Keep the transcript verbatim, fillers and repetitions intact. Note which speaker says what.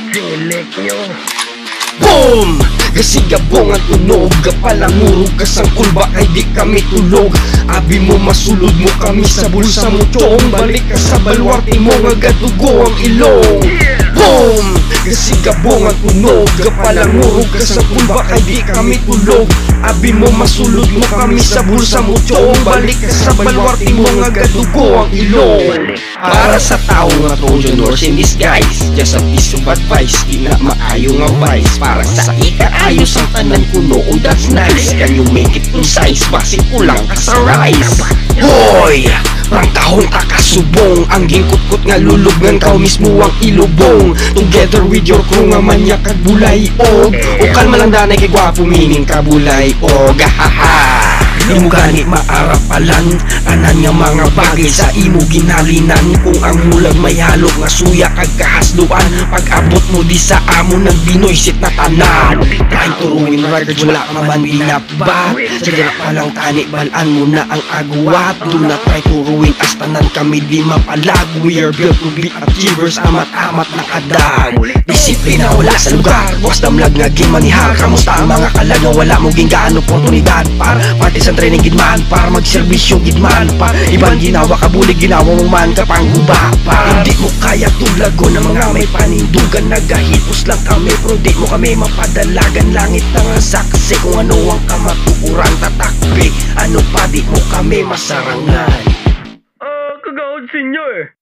Speaker 1: Dilik nyo.
Speaker 2: Boom! Gasigabong ang tunog, kapalangurog ka sang kulba kay di kami tulog. Abi mo masulod mo kami sa bulsa mo chong, balik ka sa balwarte mo nga gadugo ang ilong. Boom! Gasigabong ang tunog, kapalangurog ka sang kulba kay di kami tulog. Abi mo masulod mo kami sa bulsa mo chong, balik ka sa balwarte mo nga gadugo ang ilong. Para sa tao nga Trojan horse in disguise, just a piece of advice, ina maayo nga vice. Para sa ikaayos ang tanan kuno, oh that's nice. Can you make it concise, basi kulang ka sa rice. Hoy! Rangkahon ta kasubong, ang gingkutkot nga lulugngan kau mismo ang ilubong. Together with your crew nga manyak kag bulay og o kalma lang danay kay gwapo mining kabulay og gahaha. Di mo gani maarapalan anan nga mga bagay sa imo ginalinan. Kung ang mulag may halok nga suya kag kahasluan, pag-abot mo di sa amo ng binoysit na tanan. Kahit turuin records wala ka man binakbat, sadya pa lang tani balaan mo na ang agwat. Do not try turuin as tanan kami di mapalag. We are built to be achievers, amat-amat na kadag. Disiplina wala sa lugar, was damlag nga gimanihar. Kamusta ang mga kalag nga wala mo gingaan oportunidad para parte sa training gidman, para magserbisyo gidman pa. Ibang ginawa ka bulig, ginawa mong man ka pang guba pa. Hindi mo kaya tulago ng mga may panindugan, nagahipos lang kami pero di mo kami mapadalagan. Langit na nga saksi kung ano ang kamatukuran tatakbi, ano pa di mo kami masarangan.
Speaker 1: Ah, kagawad sinyo eh.